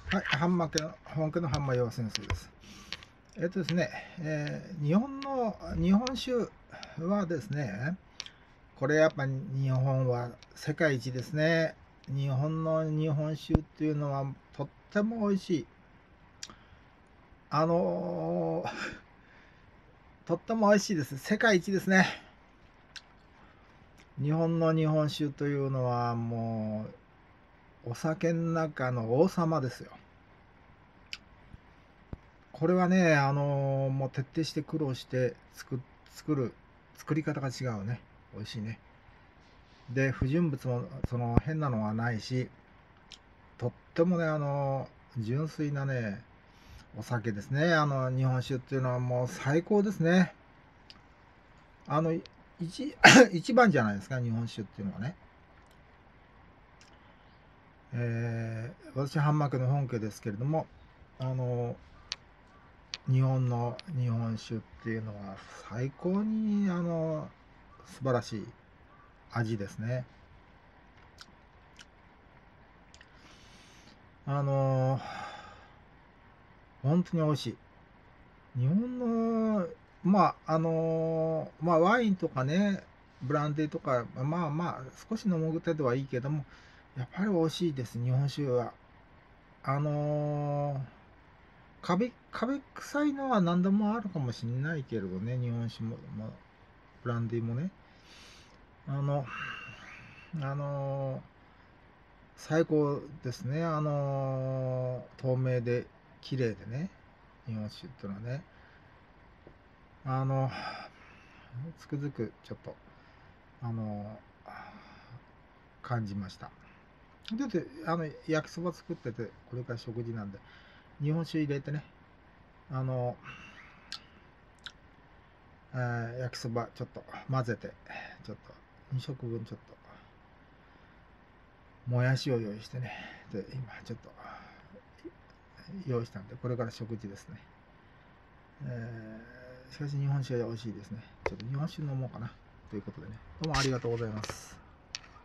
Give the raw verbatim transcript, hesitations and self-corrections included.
はい、ハンマ家の本家のハンマー洋先生です。えっとですね、えー日本の日本酒はですね、これやっぱ日本は世界一ですね。日本の日本酒っていうのはとっても美味しい。あのーとっても美味しいです。世界一ですね。日本の日本酒というのはもうお酒の中の王様ですよ。これはね、あのーもう徹底して苦労して作作る作り方が違うね。美味しいね。で、不純物もその変なのはないし、とってもね、あのー純粋なね、お酒ですね。あの、日本酒っていうのはもう最高ですね。あの、一一番じゃないですか、日本酒っていうのはね。えー私、半幕の本家ですけれども、あの日本の日本酒っていうのは最高にあの素晴らしい味ですね。あの本当に美味しい。日本のまああのまあワインとかね、ブランデーとかまあまあ少し飲む程度はいいけども、やっぱり美味しいです、日本酒は。あのカビカビ臭いのは何でもあるかもしれないけれどね、日本酒も、まあ、ブランデーもね、あのあの最高ですね。あの透明で綺麗でね、日本酒っていうのはね、あのつくづくちょっとあの感じました。だってあの焼きそば作ってて、これから食事なんで日本酒入れてね、あの、えー焼きそばちょっと混ぜて、ちょっとに食分ちょっともやしを用意してね、で今ちょっと用意したんで、これから食事ですね。えーしかし日本酒は美味しいですね。ちょっと日本酒飲もうかなということでね。どうもありがとうございます。